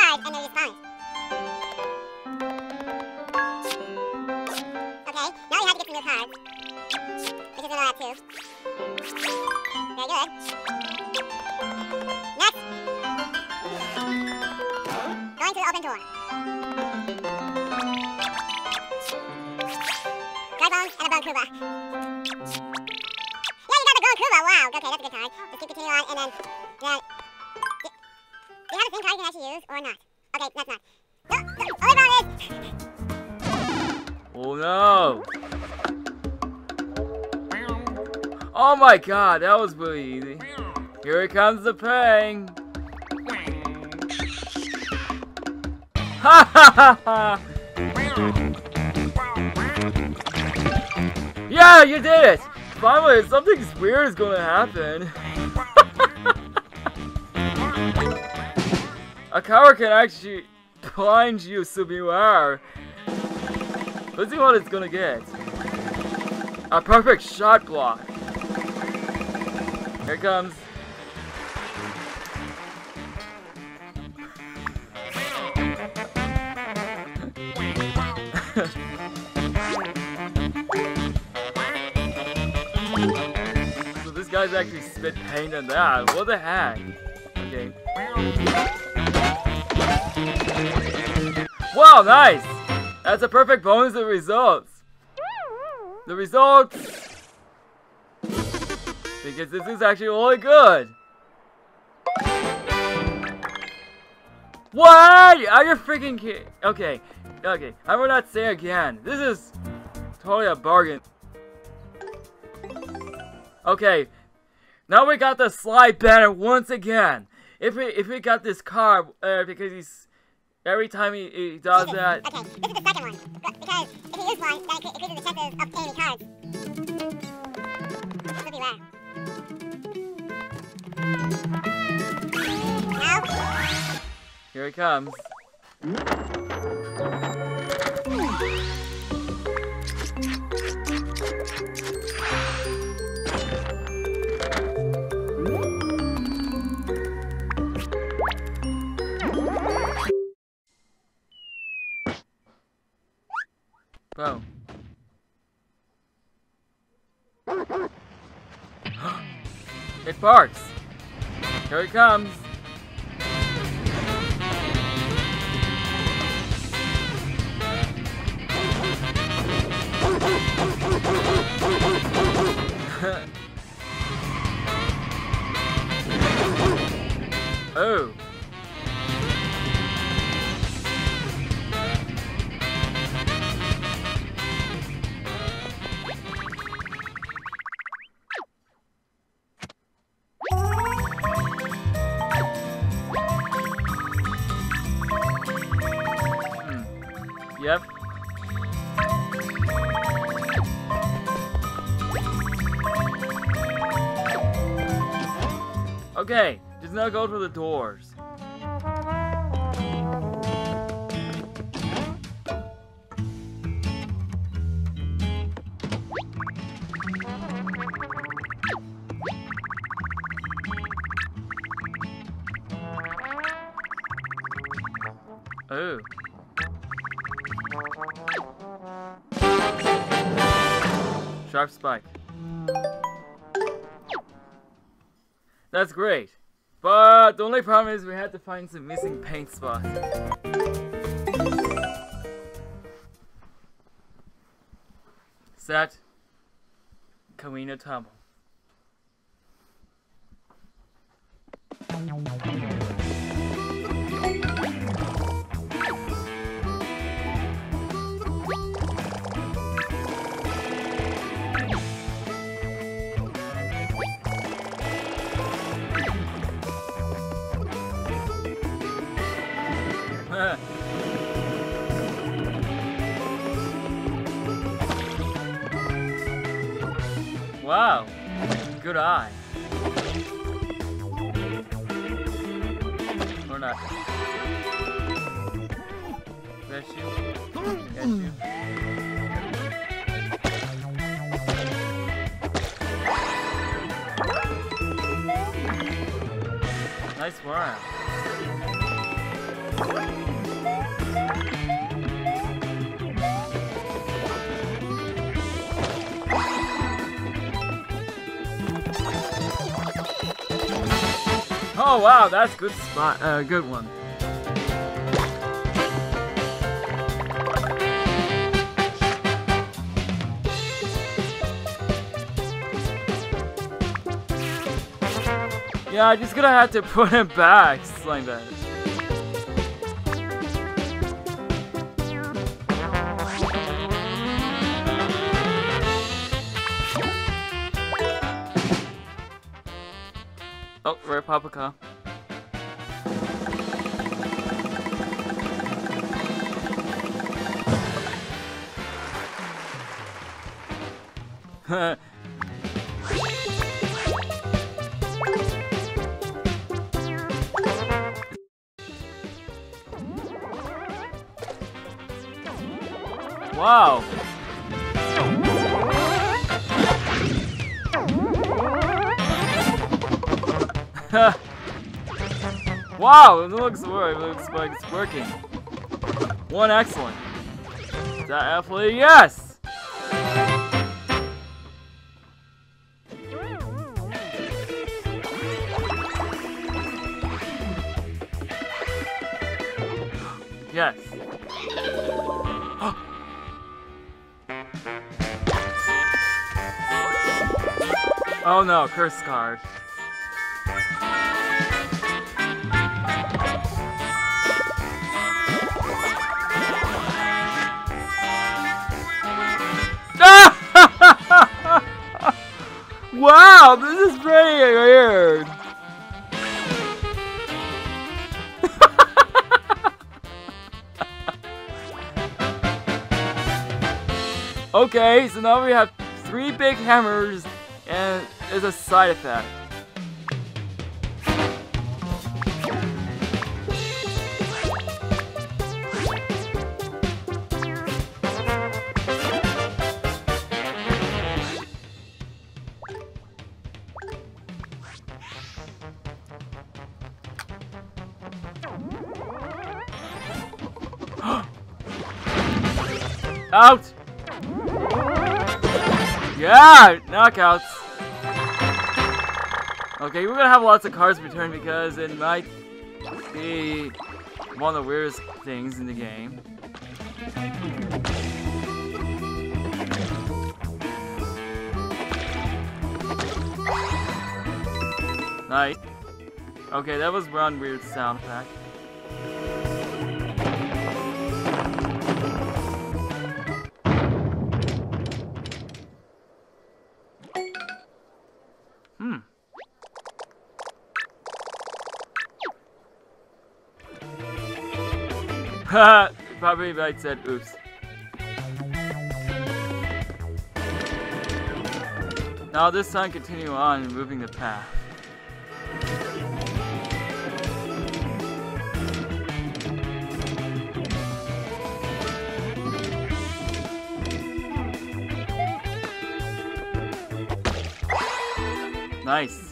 cards and they respawn. Okay, now we have to get some new cards. Which is another that too. Very good. Next. Going to the open door. Gargoyles and a Gonkuba. Yeah, you got the Gonkuba. Wow. Okay, that's a good card. Let's keep continuing on and then. Do you have the same card you can actually use or not? Okay, that's not. No, only problem is. Oh no! Oh my god, that was really easy. Here comes the pain. Ha ha ha ha! Yeah, you did it! Finally, something weird is gonna happen. A coward can actually blind you, Subiwara. Let's see what it's gonna get. A perfect shot block. Here it comes. So this guy's actually spit paint on that. What the heck? Okay. Wow, nice! That's a perfect bonus of results. The results, because this is actually really good. What? Are you freaking kidding? Okay, okay. I will not say again. This is totally a bargain. Okay, now we got the slide banner once again. If we got this card, because he's every time he does that. Okay, this is the second one. Because if you use one, then it increases the chances of obtaining cards. This would be rare. Now. Here it comes. Boom. It barks. Here it comes. Oh. Yep. Okay, just now go through the doors. Oh. Sharp spike. That's great. But the only problem is we had to find some missing paint spots. Set. Kamino tumble. Wow, good eye. Or not. Bless you. Bless you. Nice worm. Oh wow, that's good spot. Good one. Yeah, I'm just gonna have to put him back like that. Oh, Red Paprika. Wow. Wow, it looks like it's working. One excellent. Is that athlete? Yes! Yes. Oh no, curse card. Wow, this is pretty weird. Okay, so now we have 3 big hammers and there's a side effect. Out! Yeah! Knockouts! Okay, we're gonna have lots of cards returned because it might be one of the weirdest things in the game. Nice. Okay, that was one weird sound effect. Probably might said oops. Now this time continue on moving the path. Nice.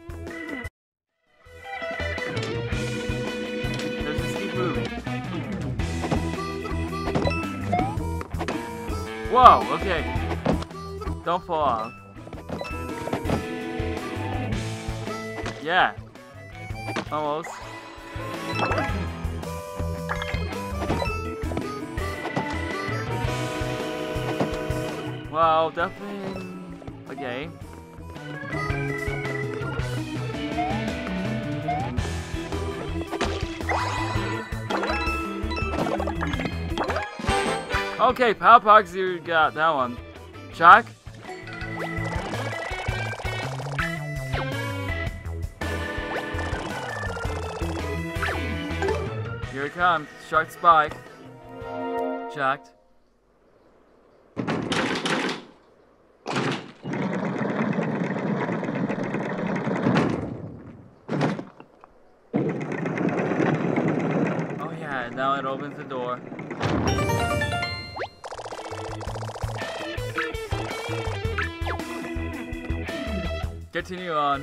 Let's just keep moving. Whoa, okay. Don't fall off. Yeah. Almost. Wow, definitely. Okay. Okay, Powpox, you got that one. Shock? Here it comes. Shark Spike. Shocked. Oh yeah, now it opens the door. Continue on.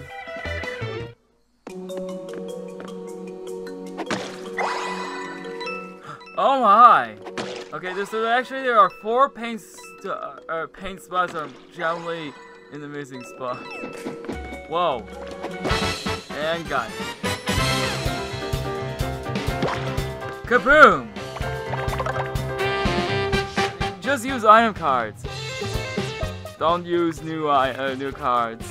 Oh my! Okay, there are 4 paint spots that are generally in the missing spot. Whoa. And got it. Kaboom! Just use item cards. Don't use new cards.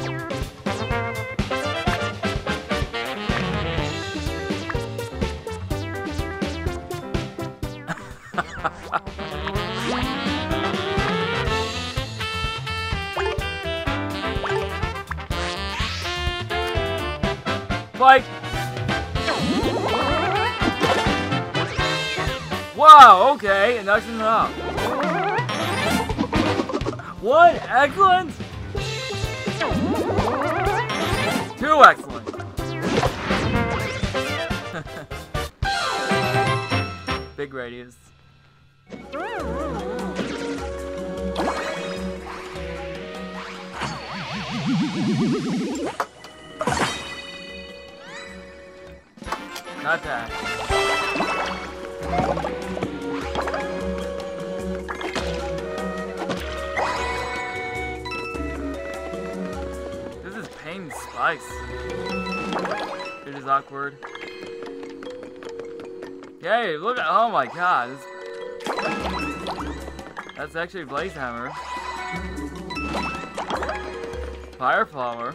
Like, wow, okay, and that's enough. One, excellent. Two, excellent. Big radius. Not that. This is pain and spice. It is awkward. Yay, look at, oh my god. That's actually Blaze Hammer. Fire Flower.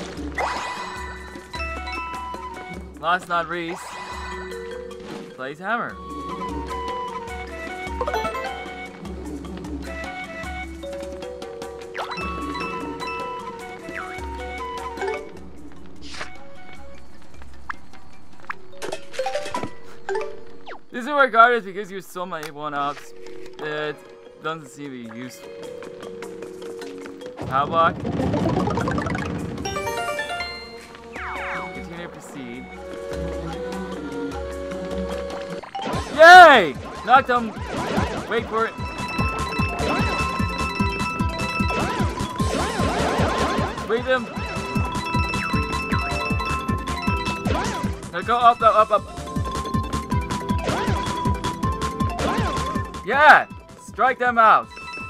Last not least, Blaze Hammer. This is regarded because you so many one-ups. It doesn't seem to be useful. Power block. Continue to proceed. Yay! Knocked him. Wait for it. Wait him. Now go up, up, up. Yeah! Strike them out.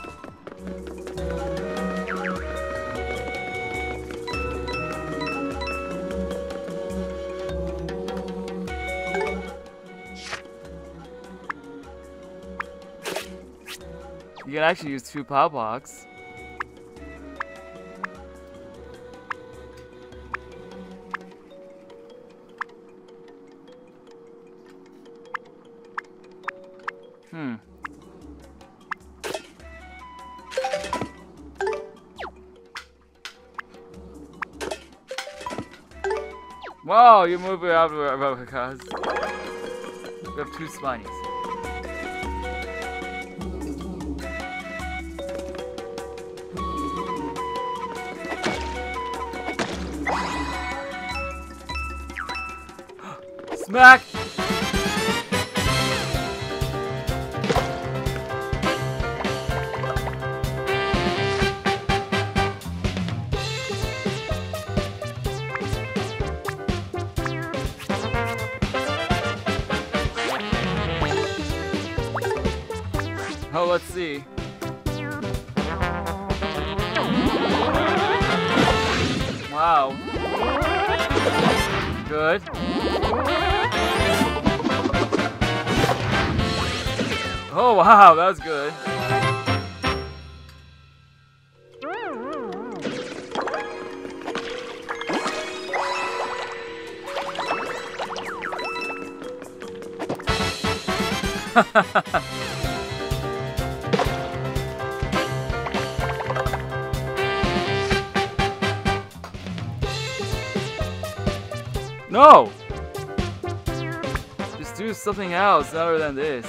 You can actually use 2 power blocks. Wow, you move it out because we have 2 spinies. Smack! Oh, let's see. Wow. Good. Oh wow, that was good. No! Just do something else other than this.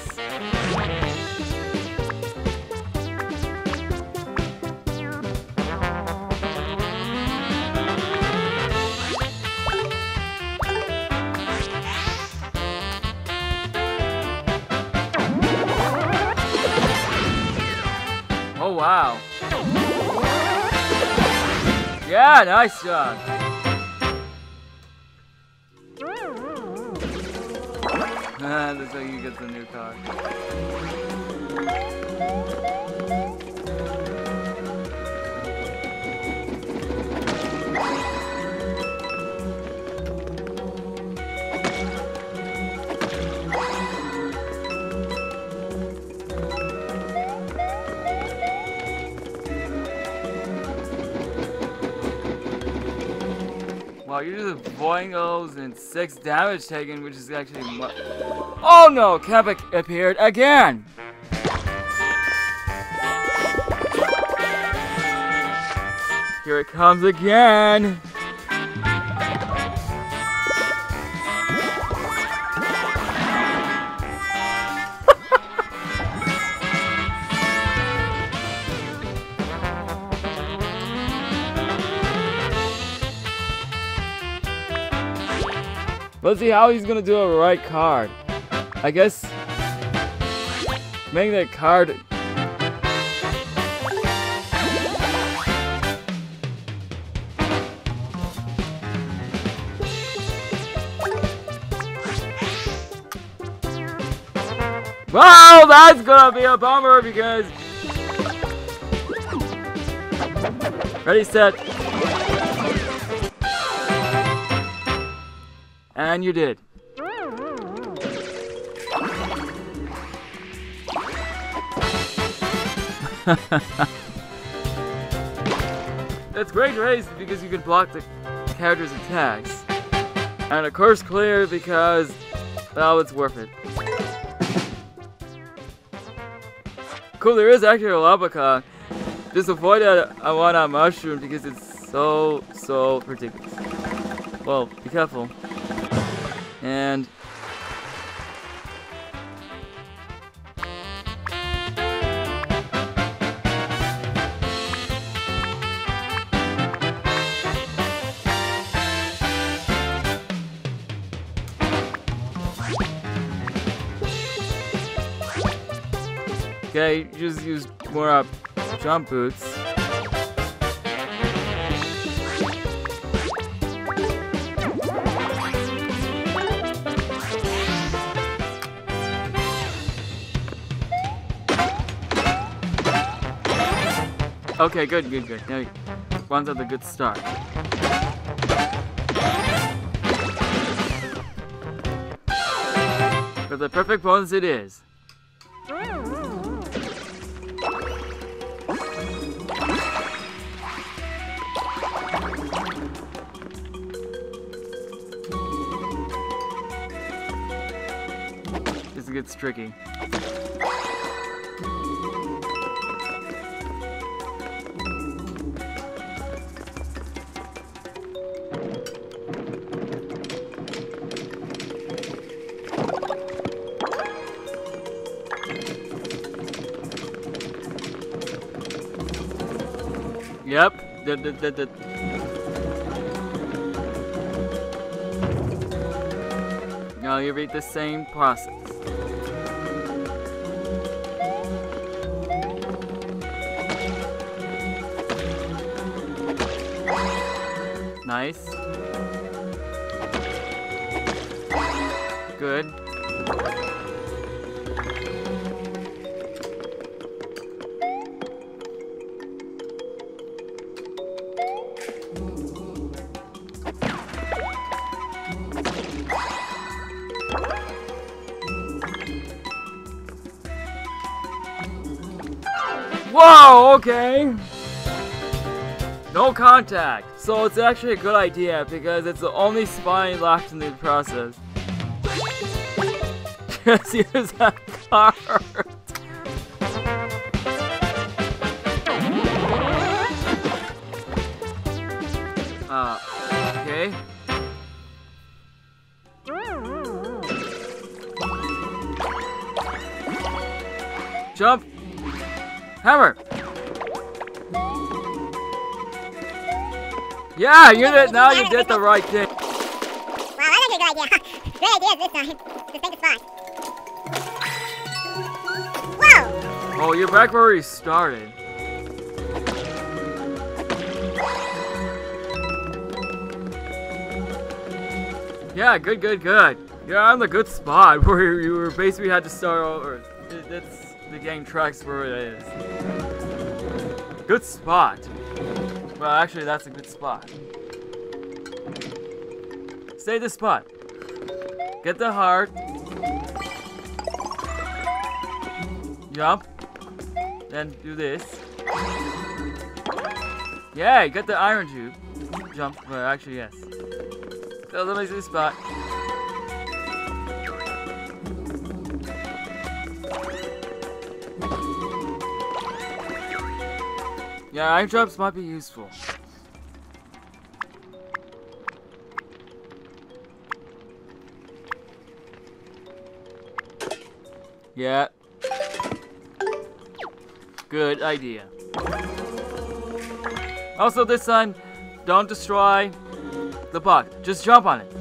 Oh wow. Yeah, nice job. Looks like you get the new card. Wow, you're just avoiding those and 6 damage taken, which is actually Oh no! Kevin appeared again! Here it comes again! Let's see how he's gonna do a right card. I guess making that card. Wow, that's gonna be a bummer because. Ready, set. And you did. That's great race because you can block the character's attacks. And of course clear because, well, it's worth it. Cool, there is actually a Lava. Just avoid that Awana mushroom because it's so ridiculous. Well, be careful. And okay, just use more jump boots. Okay, good. Now one's at a good start. But the perfect bonus it is. This gets tricky. Yep. Now you read the same process. Nice. Good. Whoa, okay. No contact. So it's actually a good idea because it's the only spine left in the process. Just use that card. Okay. Jump. Hammer! Yeah, you did. Now you did the right thing. Wow, that's a good idea. Great idea this time. Just take a spot. Whoa! Oh, you're back where we started. Yeah, good. You're on the good spot where you were basically had to start over. That's the game tracks where it is. Good spot. Well, actually, that's a good spot. Stay the spot. Get the heart. Jump. Then do this. Yeah, get the iron tube. Jump. Well, actually, yes. So let me see the spot. Yeah, iron drops might be useful. Yeah. Good idea. Also this time, don't destroy the block. Just jump on it.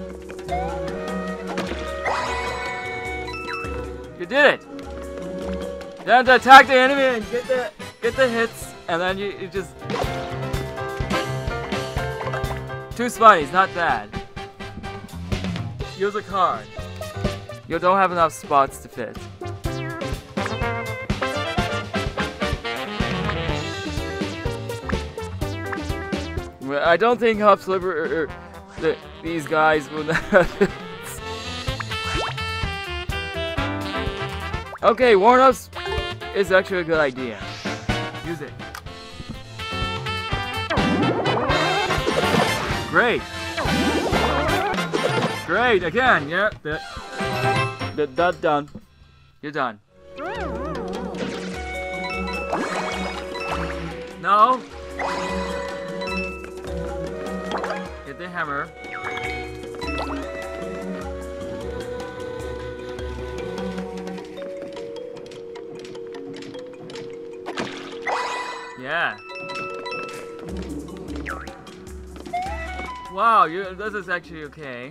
You did it! You have to attack the enemy and get the hits, and then you just... Two Spidey's, not bad. Use a card. You don't have enough spots to fit. I don't think Hop Sliver these guys will not. Okay, warm-ups is actually a good idea. Use it. Great. Great, again, yeah. That's done. You're done. No. Hit the hammer. Yeah. Wow, this is actually okay.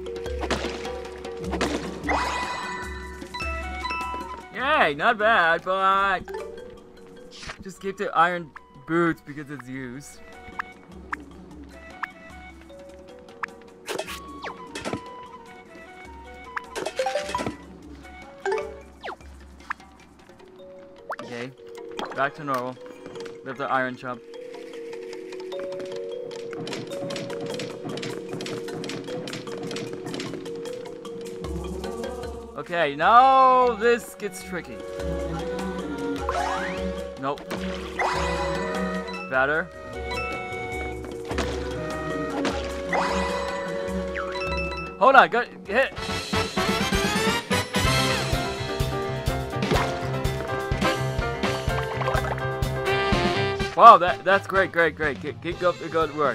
Yay, not bad, but just keep the iron boots because it's used. Okay, back to normal. With the iron chump. Okay, now this gets tricky. Nope. Better. Hold on, go hit. Wow, that's great. Keep up the good work.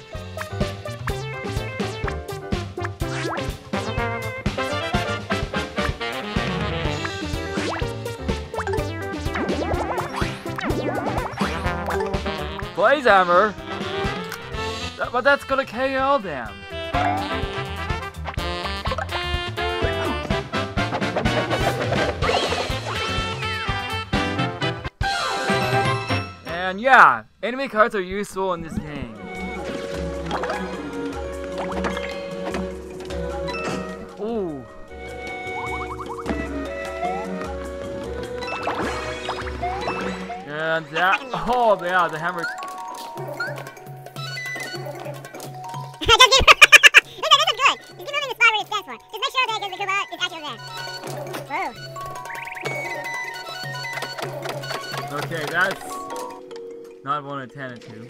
Blaze Hammer? But that's gonna KO them. And yeah, enemy cards are useful in this game. Ooh. And that, oh yeah, the hammer. Okay, that's not 1 of 10 and 2.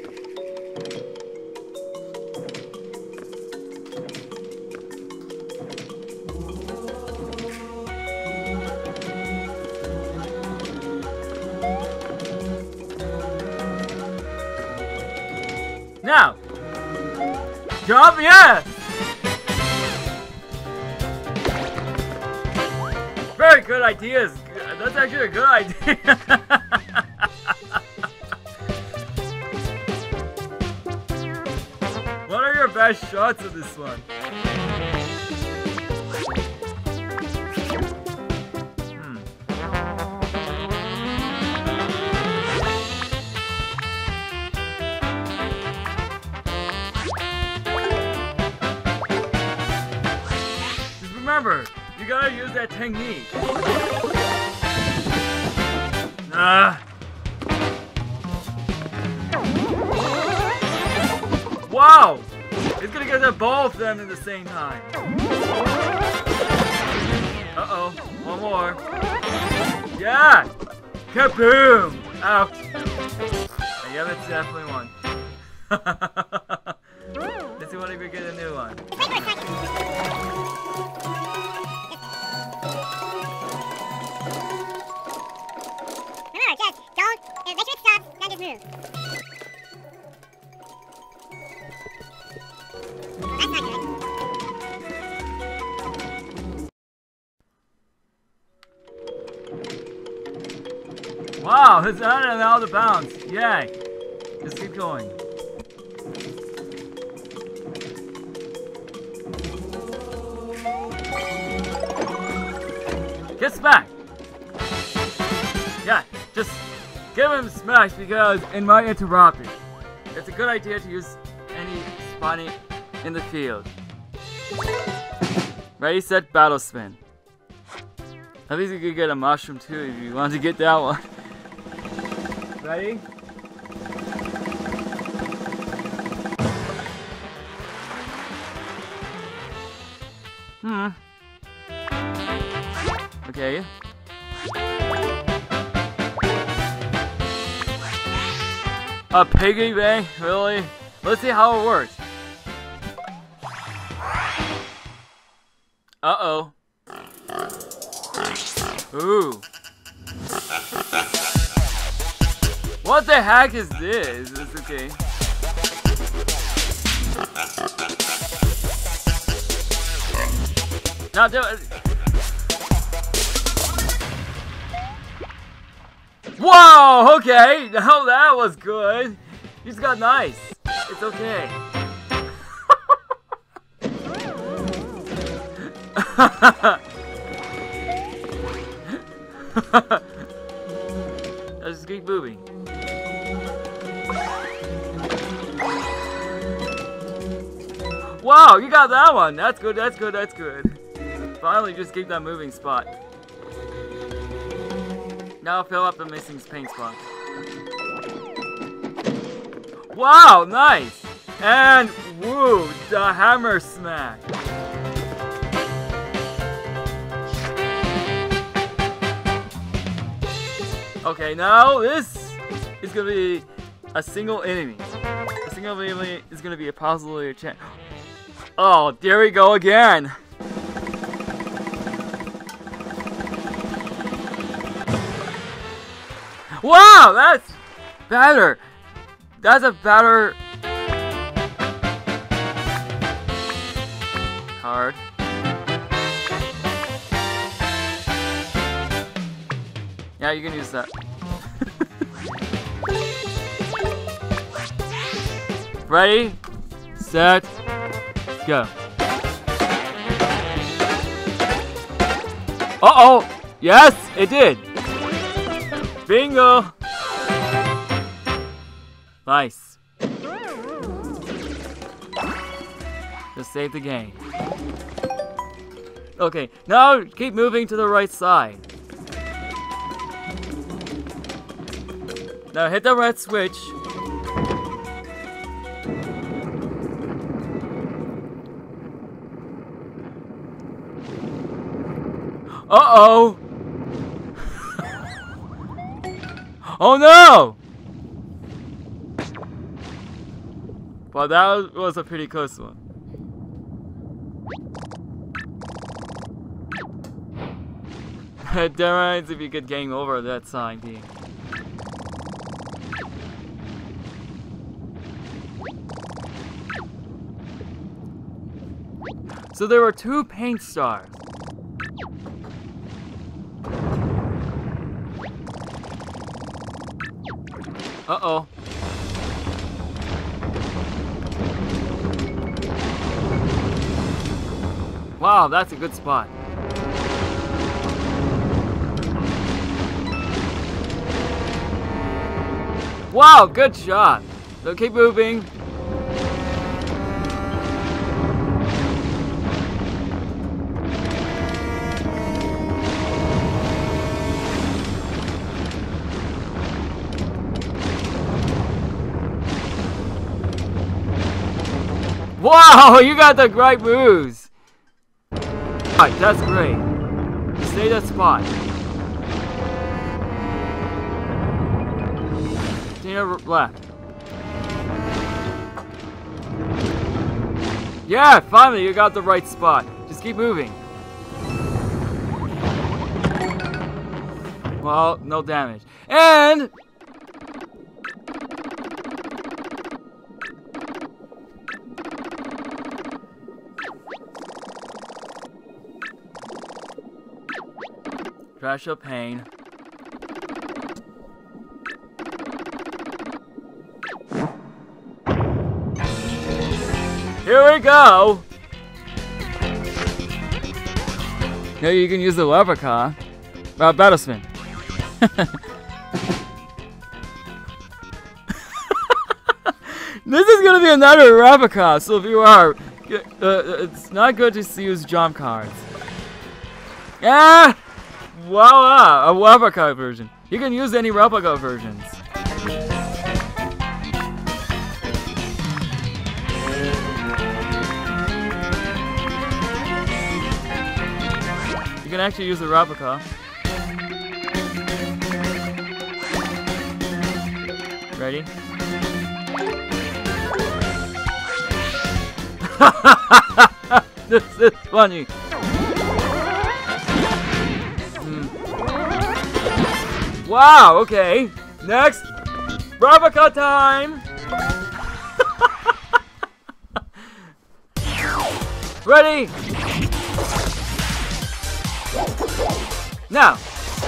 Now, jump, yes! Very good ideas. That's actually a good idea. What are your best shots of this one? Just remember, you gotta use that technique. Wow! It's gonna get them both of them at the same time. Uh-oh, one more. Yeah! Kaboom! Ow. Yeah, that's definitely one. Let's see what if we get a new one. Wow, it's out of bounds. Yay. Just keep going. Get smacked! Yeah, just give him smash because it might interrupt it. It's a good idea to use any spawning in the field. Ready, set, battle spin. At least you could get a mushroom too if you want to get that one. Ready? Okay. A piggy bank? Really? Let's see how it works. Uh-oh. Ooh. What the heck is this? It's okay. Now do it. Whoa! Okay, now that was good. You just got nice. It's okay. Let's just keep moving. Wow, you got that one. That's good, that's good, that's good. Finally, just keep that moving spot. Now fill up the missing paint spot. Wow, nice! And woo, the hammer smack. Okay, now this is gonna be a single enemy. A single enemy is gonna be a possibility chance. Oh, there we go again. Wow, that's better. That's a better card. Yeah, you can use that. Ready, set, go. Uh-oh! Yes, it did! Bingo! Nice. Just save the game. Okay, now keep moving to the right side. Now hit the red switch. Uh-oh! Oh no! Well, that was a pretty close one. There reminds if you get game over that sign team. So there were 2 paint stars. Uh-oh. Wow, that's a good spot. Wow, good shot. So keep moving. Wow, you got the right moves. Alright, that's great. Stay that spot. Stay left. Yeah, finally you got the right spot. Just keep moving. Well, no damage. And Trash of Pain. Here we go! Now you can use the replica. Battle spin. This is gonna be another replica, so if you are, it's not good to use jump cards. Yeah! Voila! A replica version. You can use any replica versions. You can actually use a replica. Ready? This is funny. Wow, okay. Next, replica time. Ready? Now.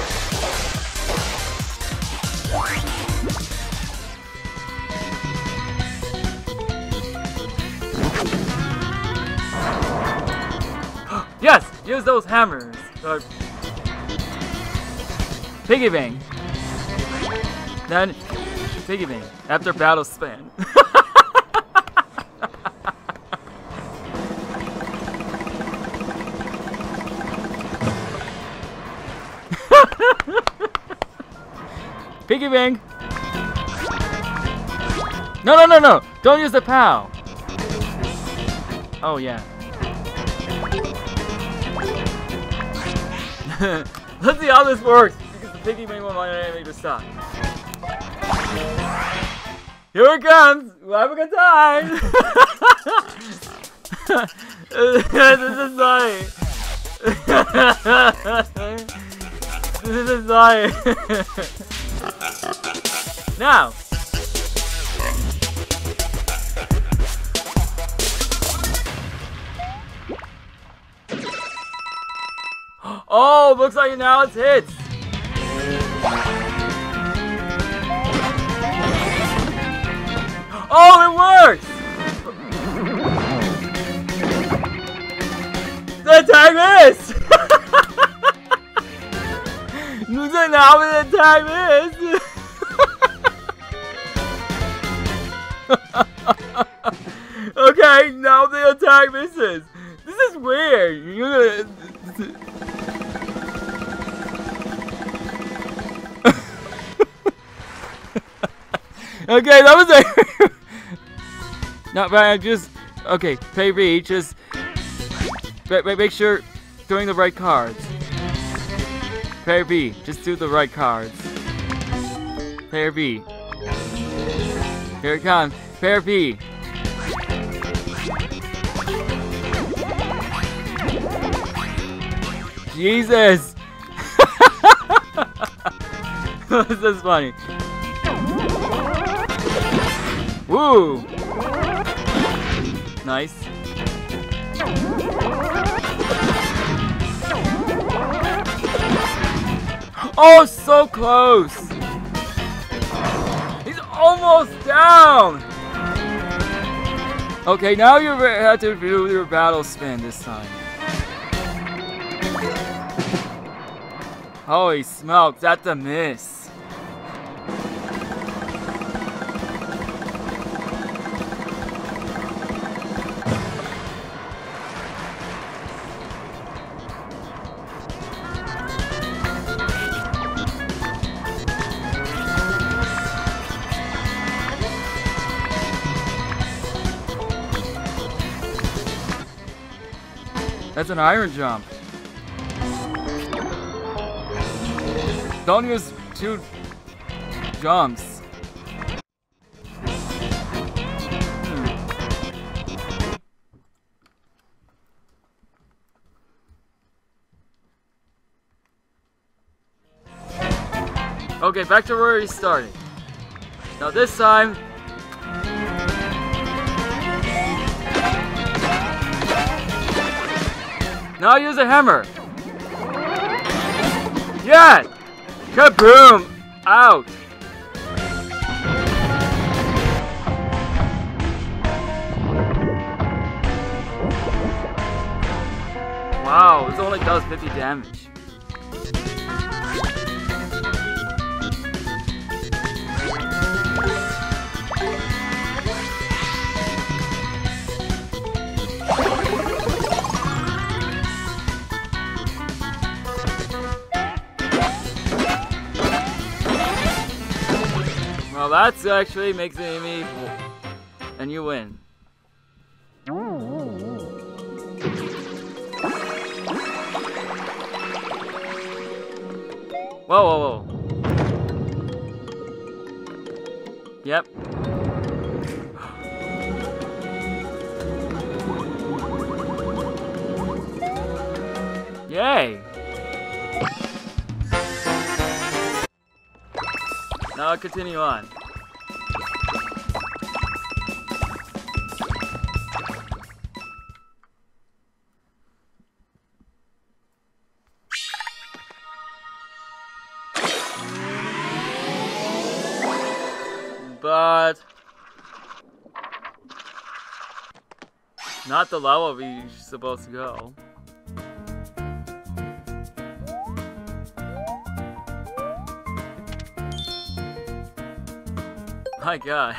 Yes, use those hammers. Piggy bang. Then piggy bang after battle spin. Piggy bang. No. Don't use the POW. Oh yeah. Let's see how this works, because the piggy bang won't want anything to stop. Here it comes! We'll have a good time! This is funny. This is funny. Now! Oh, looks like now it's hits. Oh, it works! The time is! Looks like now the time is! Okay, now the attack misses. This is weird. You're gonna... Okay, that was a... Not bad, just... Okay, pay B, just... Make sure doing the right cards. Pair B, just do the right cards. Pair B. Here it comes. Pair B. Jesus! This is funny. Woo! Nice. Oh, so close! He's almost down! Okay, now you have to do your battle spin this time. Holy smokes, that's a miss. That's an iron jump. Don't use 2 jumps. Okay, back to where we started. Now this time... Now use a hammer. Yeah! Kaboom! Out! Wow, this only does 50 damage. Well, that's actually makes Amy, and you win. Whoa, whoa, whoa. Yep. Yay! Now I'll continue on. But not the level we're supposed to go. My God.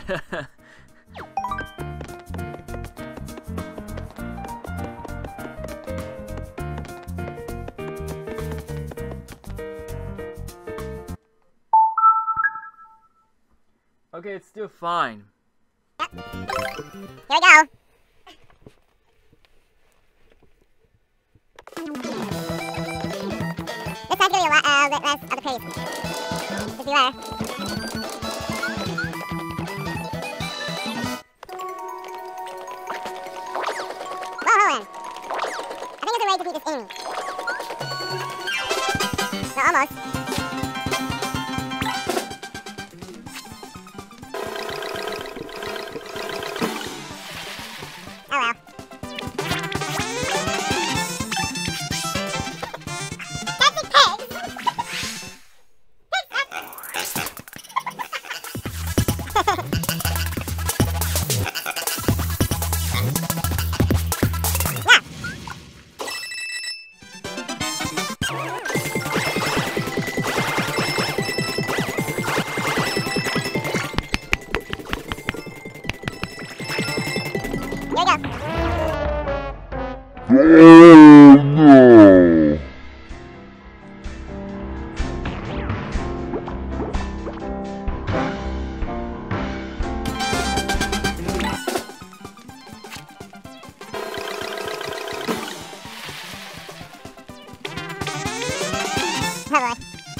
Okay, it's still fine. Yep. Here we go. This time's gonna be a bit less of the pace. Just beware. Whoa, hold on. I think there's a way to beat this enemy. No, almost. Oh well. Dancing pigs! Yeah. Here we go. Oh no! Oh boy.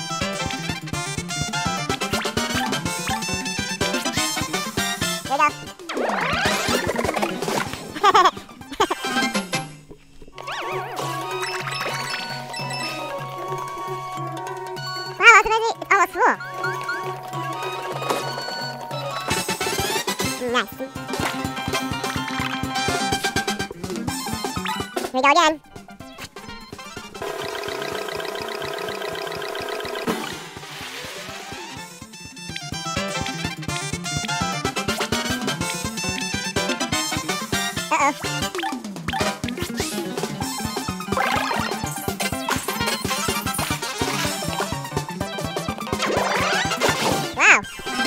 Here we go. Wow, that's amazing. It's almost full. Nice. Here we go again. Uh-oh. Wow.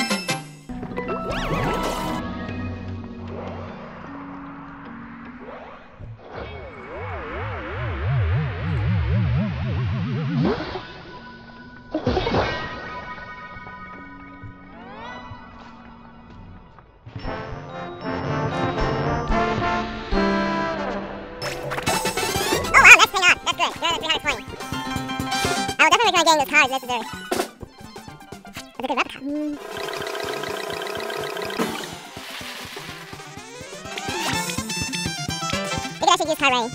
Oh wow, that's paying off. That's good. Good, 320. I will definitely try getting those cards necessary. That's a good replica. Maybe I should use card rain.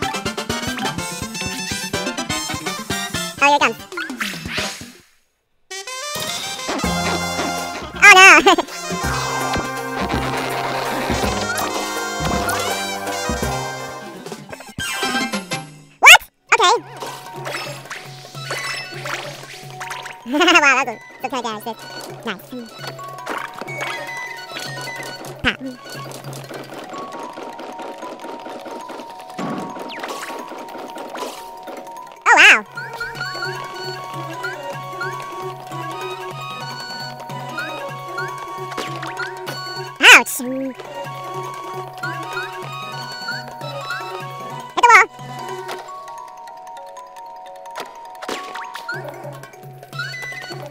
Oh, here it comes. Oh no! What? Okay. Wow, that's some kind of damage. That's nice. Ah.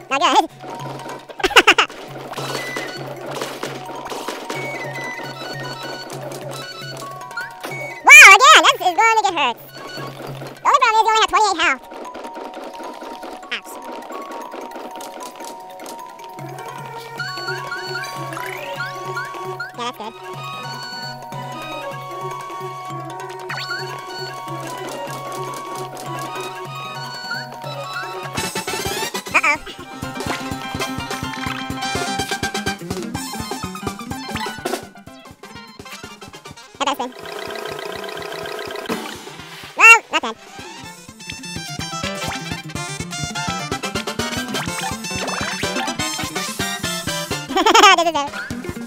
Not good. Wow, again, this is going to get hurt. The only problem is you only have 28 health. Ouch. Yeah, that's good. Uh-oh. That does spin. Well, not bad. This is it.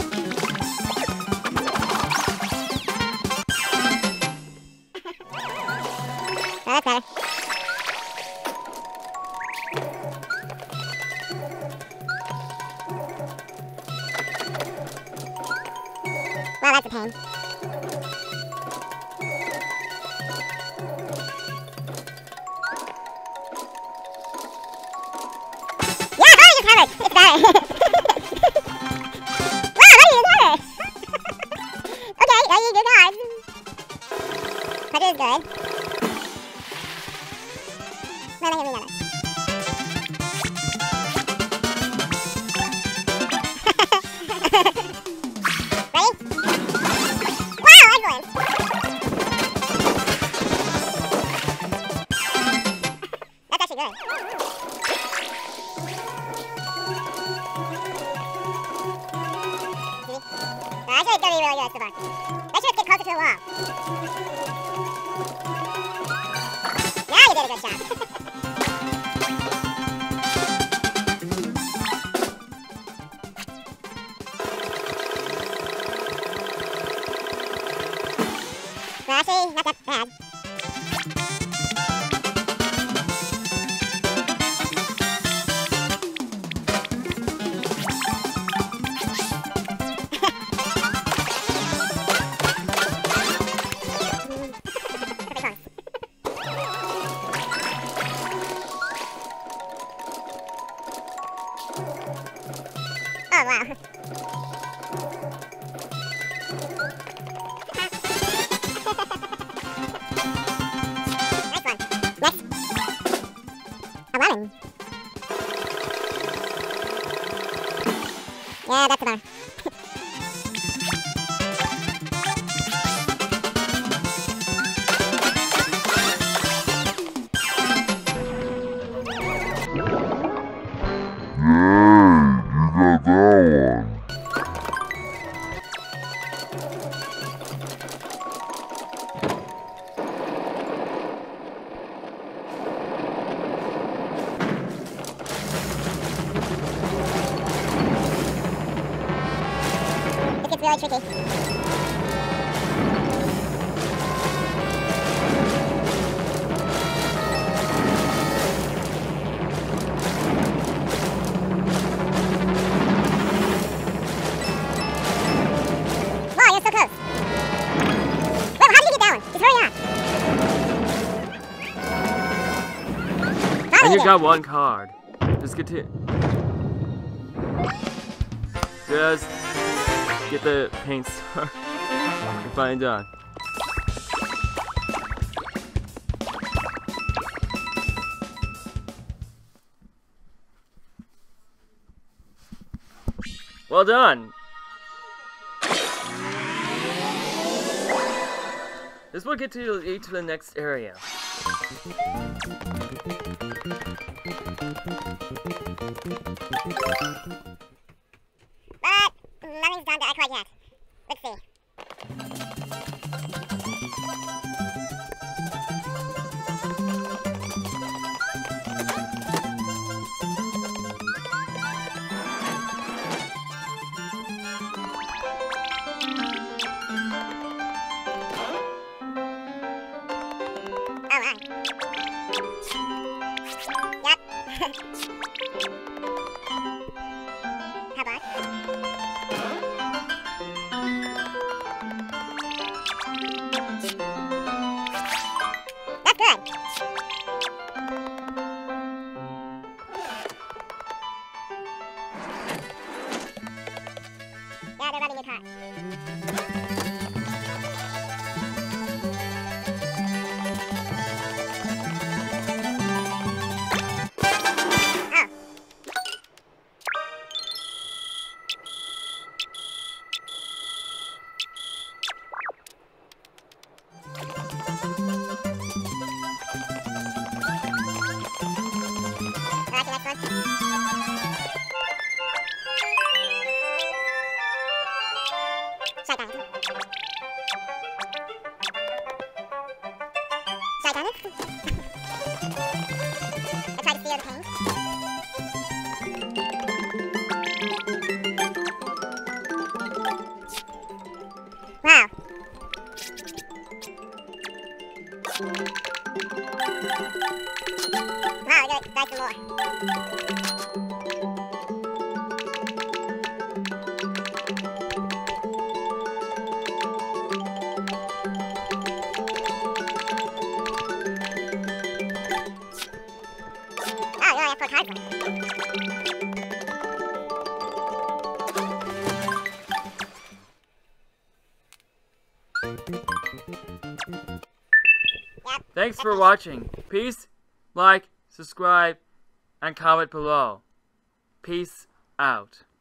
Oh, that's better. Well, that's a pain. Yeah, how are you covered? It's better. Wow, how are you covered? Okay, are you good cards? That is good. Well, I can read that. Ready? Wow, excellent! That's actually good. See? Actually, it's gonna be really good so far. Let's just get closer to the wall. Now you did a good job. Well, actually, not that bad. Oh, wow. Nice one. Next. 11. Yeah, that's the bar. It gets really tricky. Wow, you're so close. Wait, how did you get down? It's really not. And you got one card. Just get to... Just get the paint star. You're finally done. Well done. This will get you to the next area. But nothing's done quite yet. Let's see. Oh, wow. Yep. How about? That's good. one. Shy Dynasty. Shy Dynasty. I tried to steer the pain. Wow. Wow, I gotta dive some more. Oh, you only have 4 cards left. Yep. Thanks for watching. Peace, like, subscribe, and comment below. Peace out.